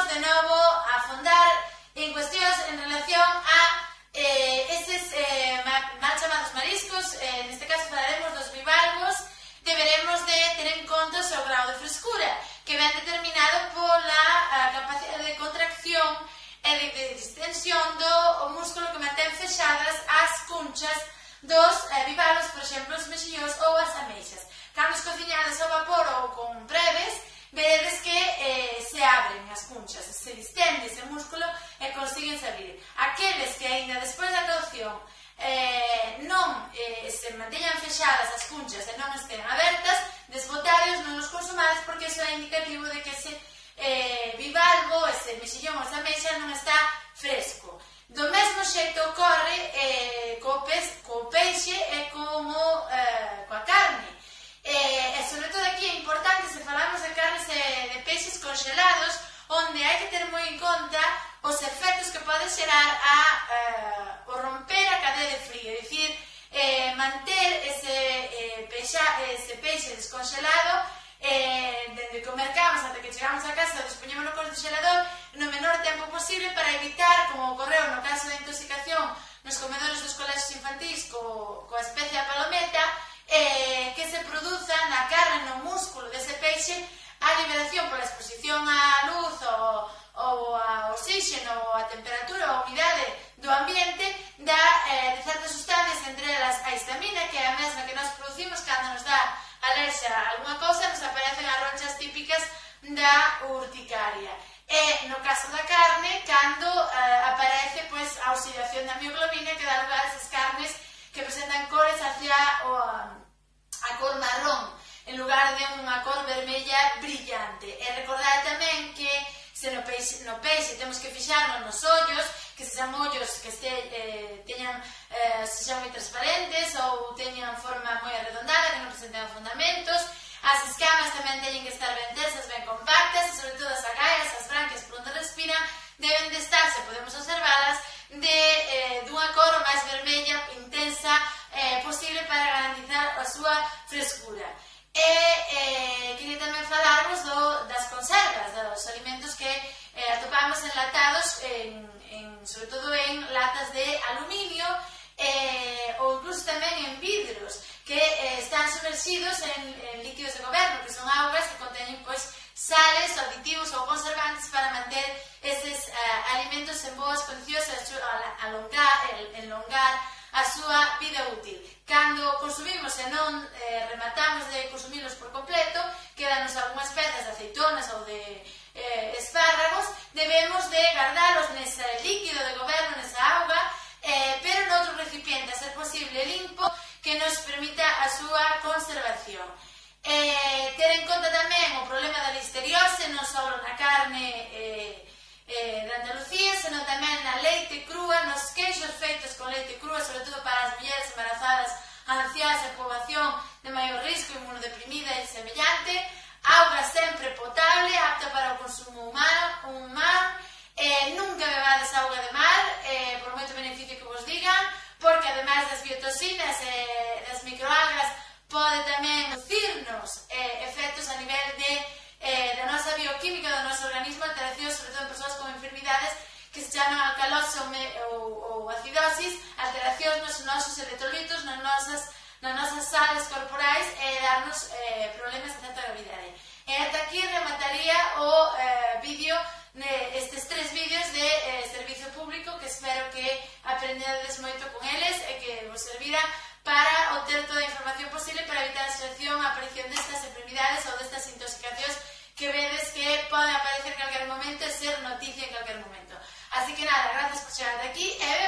imos de novo a afondar en cuestións en relación a estes mal chamados mariscos. Neste caso falaremos dos bivalvos. Deberemos de ter en conta o seu grau de frescura, que ven determinado pola capacidade de contracción e de distensión do músculo que mantén fexadas as cunchas dos bivalvos, por exemplo, os mexillóns ou as ameixas. Cando os cociñadas ao vapor ou con breves, veredes que se abren as cunchas, se distende ese músculo e consiguen abrir. Aqueles que aínda despois da cocción non se manteñan fexadas as cunchas e non estén abertas, desbotarios, non os consumades, porque iso é indicativo de que ese bivalvo, ese mexillón ou esa ameixa non está fresco. Do mesmo xeito ocorre co peixe e coa carne. E sobre todo aquí é importante, se falamos de carnes e de peixes congelados, onde hai que ter moi en conta os efectos que pode xerar o romper a cadea de frío, é dicir, manter ese peixe descongelado dende que o mercamos ata que chegamos a casa, o dispoñemos no congelador no menor tempo posible para evitar, como ocorreu no caso da intoxicación nos comedores dos colexios infantís coa especie a palometa, que se produza na carne, no músculo dese peixe, a liberación pola exposición á luz ou a oxígeno ou a temperatura ou a humidade do ambiente de certas sustancias, entre elas a histamina, que é a mesma que nós producimos cando nos dá alerxa a alguna cousa, nos aparecen as ronchas típicas da urticaria. E no caso da carne, cando aparece a oxidación da mioglobina, que dá lugar a esas carnes que presentan cores hacia a cor marrón, en lugar de unha cor vermella brillante. E recordar tamén que se no peixe temos que fixarnos nos ollos, que sexan ollos que sexan moi transparentes ou teñan forma moi arredondada, que non presenten afondamentos. As escamas tamén teñen que estar ben tensas, ben compactas, e sobre todo as agallas, as branquias por onde respiran, deben de estar, se podemos observalas, dunha cor o máis vermella, intensa posible para garantizar a súa frescura. Queria tamén falarvos das conservas, dos alimentos que atopamos enlatados, sobre todo en latas de aluminio ou incluso tamén en vidros, que están sumerxidos en líquidos de goberno, que son augas que conteñen sales, aditivos ou conservantes para manter eses alimentos en boas condicións e alongar a súa vida útil. Cando consumimos e non rematamos de consumilos por completo, quedanos algunhas pezas de aceitonas ou de espárragos, debemos de guardalos nese líquido de goberno, nesa auga, pero noutro recipiente, a ser posible limpo, que nos permita a súa conservación. Ter en conta tamén o problema da listeriose, non só na carne de Andalucía, senón tamén na leite crúa, nos queixos feitos con leite crúa, sobre todo para as mulleres embarazadas, anciás e poboación de maior risco, inmunodeprimida e semellante. Auga sempre potable, apta para o consumo humano. Nunca bebades auga de mar, por moito beneficio que vos digan, porque ademais das biotoxinas e das microalgas pode tamén producirnos efectos a nivel da nosa bioquímica, do noso organismo, alteracións, sobre todo en persoas con enfermidades que se chaman alcalose ou acidosis, alteracións nos nosos electrolitos, nas nosas sales corporais e darnos problemas de certa gravidade. E ata aquí remataría o vídeo, estes 3 vídeos de servizo público, que espero que aprendedes moito con eles e que vos servira para obter toda a información posible para evitar a situación, a aparición destas enfermidades ou destas intoxicacións que vedes que poden aparecer en calquer momento e ser noticia en calquer momento. Así que nada, gracias por chegar de aquí e